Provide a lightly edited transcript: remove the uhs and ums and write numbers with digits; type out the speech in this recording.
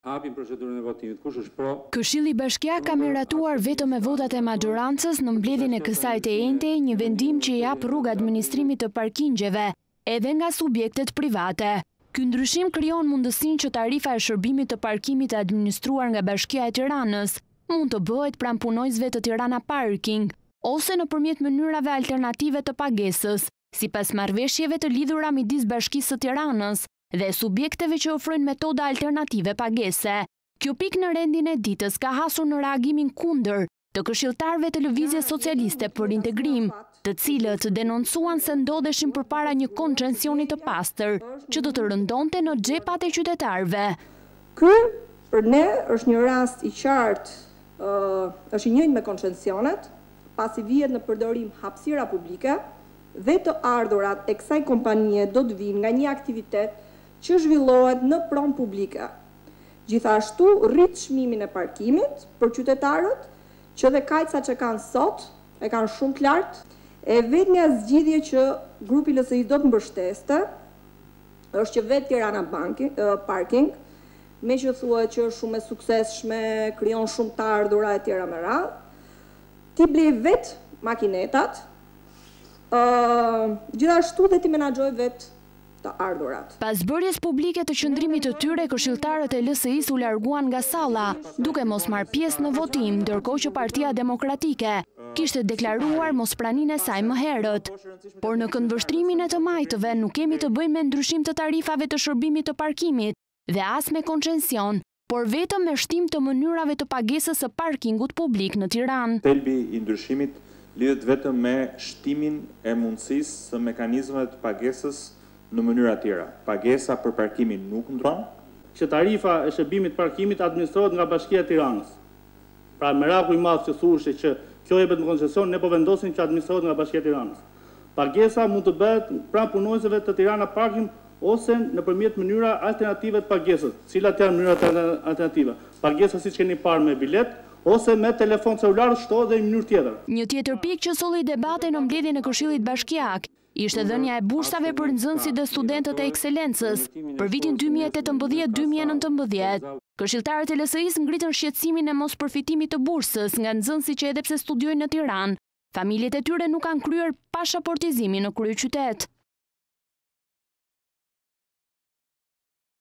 Hapim procedurën e votimit. Kush është pro? Këshilli Bashkiak ka miratuar vetëm me votat e majorancës në mbledhjen e kësaj të njëjte një vendim që jap rrugë administrimit të parkingjeve edhe nga subjektet private. Ky ndryshim krijon mundësinë që tarifa e shërbimit të parkimit të administruar nga Bashkia e Tiranës mund të bëhet pranë punojësve të Tirana Parking ose nëpërmjet mënyrave alternative të pagesës, sipas marrëveshjeve të lidhura midis Bashkisë së Tiranës dhe subjekteve që ofrojnë metoda alternative pagese. Kjo pikë në rendin e ditës ka hasur në reagimin kundër të këshilltarëve të Lëvizjes Socialiste për Integrim, të cilët denoncuan se ndodheshin përpara një koncensioni të pastër që do të rëndonte në xhepat e qytetarëve. Ky për ne është një rast i qartë, është i njëjtë me koncensionet, pasi vihet në përdorim hapësira publike dhe të ardhurat e kësaj kompanie do të vinë nga një aktivitet që zhvillohet në pronë publike. Gjithashtu rrit çmimin e parkimit për qytetarët, që dhe kajca që kanë sot e kanë shumë të lartë, e vetmja zgjidhje që grupi LSI do të mbështeste është që vetë Tirana Parking, me që thuhet që është shumë e suksesshme, krijon shumë të ardhura e tjera me radhë, ti blej vetë makinetat, gjithashtu dhe ti menaxhoj vetë të ardhurat. Pas bërjes publike të qëndrimit të tyre, këshilltarët e LSI-s u larguan nga salla, duke mos marrë pjesë në votim, ndërkohë që Partia Demokratike kishte deklaruar mospraninë e saj më herët. Por në këndvështrimin e të majtëve nuk kemi të bëjmë me ndryshim të tarifave të shërbimit të parkimit dhe as me koncension, por vetëm me shtim të mënyrave të pagesës së parkingut publik në Tiranë. Thelbi i ndryshimit lidhet vetëm me shtimin e mundësisë së mekanizmave të pagesës në mënyra tjera. Pagesa për parkimin nuk ndron. Që tarifa e shërbimit parkimit administrohet nga Bashkia e Tiranës. Pra meraku i madh që thuhej që kjo jepet në koncesion, ne po vendosim që administrohet nga Bashkia e Tiranës. Pagesa mund të bëhet pranë punonjësve të Tirana Parking ose nëpërmjet mënyra alternative të pagesës. Cilat janë mënyrat alternative? Pagesa siç keni parë me bilet ose me telefon celular, shto dhe në mënyrë tjetër. Një tjetër pikë që solli debate në mbledhjen e Këshillit Bashkiak ishte dhënia e burstave për nxënësit dhe studentët e ekselencës për vitin 2018-2019. Këshilltarët e LSI-s ngritën shqetësimin e mos përfitimit të bursës nga nxënësit që edhe pse studiojnë në Tiranë, familjet e tyre nuk kanë kryer pasaportizimin në kryeqytet.